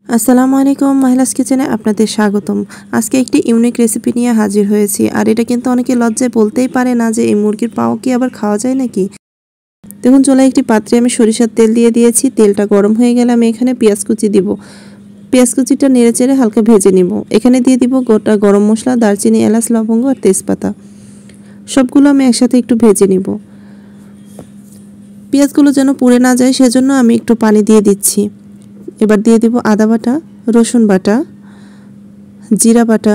আসসালামু আলাইকুম মাহিলাস কিচেনে আপনাদের স্বাগতম। আজকে একটি ইউনিক রেসিপি নিয়ে হাজির হয়েছি। আর এটা কিন্তু অনেকে লজ্জায় বলতেই পারে না যে এই মুরগির পাও কি আবার খাওয়া যায় নাকি। দেখুন, চুলায় একটি পাত্রে আমি সরিষার তেল দিয়ে দিয়েছি। তেলটা গরম হয়ে গেলে আমি এখানে পেঁয়াজ কুচি দিব। পেঁয়াজ কুচিটা নেড়েচেড়ে হালকা ভেজে নিব। এখানে দিয়ে দিব গোটা গরম মশলা, দারচিনি, এলাচ, লবঙ্গ আর তেজপাতা। সবগুলো আমি একসাথে একটু ভেজে নিব। পেঁয়াজগুলো যেন পুড়ে না যায় সেজন্য আমি একটু পানি দিয়ে দিচ্ছি। এবার দিয়ে দিব আদা বাটা, রসুন বাটা, জিরা বাটা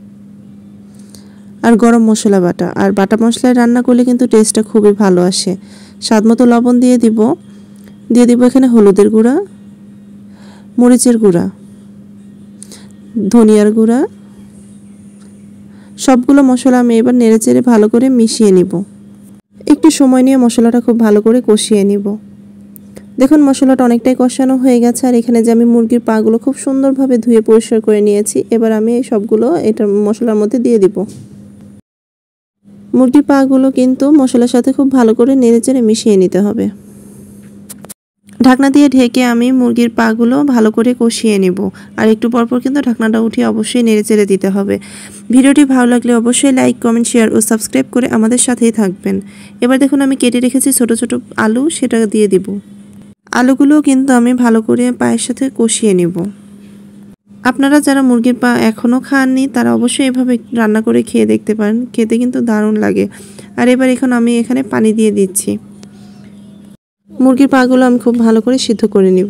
আর গরম মশলা বাটা। আর বাটা মশলায় রান্না করলে কিন্তু টেস্টটা খুবই ভালো আসে। স্বাদমতো লবণ দিয়ে দিব এখানে হলুদের গুঁড়া, মরিচের গুঁড়া, ধনিয়ার গুঁড়া। সবগুলো মশলা আমি এবার নেড়েচেড়ে ভালো করে মিশিয়ে নিব। একটু সময় নিয়ে মশলাটা খুব ভালো করে কষিয়ে নিব। দেখুন, মশলাটা অনেকটাই কষানো হয়ে গেছে। আর এখানে যে আমি মুরগির পাগুলো খুব সুন্দরভাবে ধুয়ে পরিষ্কার করে নিয়েছি, এবার আমি এই সবগুলো এটা মশলার মধ্যে দিয়ে দিব। মুরগির পাগুলো কিন্তু মশলার সাথে খুব ভালো করে নেড়েচেড়ে মিশিয়ে নিতে হবে। ঢাকনা দিয়ে ঢেকে আমি মুরগির পাগুলো ভালো করে কষিয়ে নিব। আর একটু পরপর কিন্তু ঢাকনাটা উঠিয়ে অবশ্যই নেড়েচেড়ে দিতে হবে। ভিডিওটি ভালো লাগলে অবশ্যই লাইক, কমেন্ট, শেয়ার ও সাবস্ক্রাইব করে আমাদের সাথেই থাকবেন। এবার দেখুন, আমি কেটে রেখেছি ছোট ছোট আলু, সেটা দিয়ে দিব। আলুগুলো কিন্তু আমি ভালো করে পায়ের সাথে কষিয়ে নেব। আপনারা যারা মুরগির পা এখনও খাননি তারা অবশ্যই এভাবে রান্না করে খেয়ে দেখতে পারেন, খেতে কিন্তু দারুণ লাগে। আর এবার আমি এখানে পানি দিয়ে দিচ্ছি। মুরগির পাগুলো আমি খুব ভালো করে সিদ্ধ করে নিব।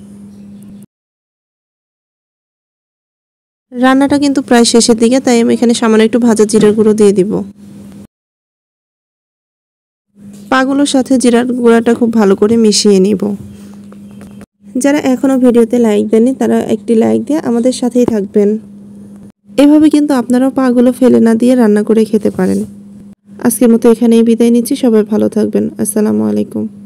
রান্নাটা কিন্তু প্রায় শেষের দিকে, তাই আমি এখানে সামান্য একটু ভাজা জিরার গুঁড়ো দিয়ে দিব। পাগুলোর সাথে জিরার গুঁড়াটা খুব ভালো করে মিশিয়ে নিব। যারা এখনও ভিডিওতে লাইক দেননি তারা একটি লাইক দিয়ে আমাদের সাথেই থাকবেন। এভাবে কিন্তু আপনারাও পাগুলো ফেলে না দিয়ে রান্না করে খেতে পারেন। আজকের মতো এখানেই বিদায় নিচ্ছি। সবাই ভালো থাকবেন। আসসালামু আলাইকুম।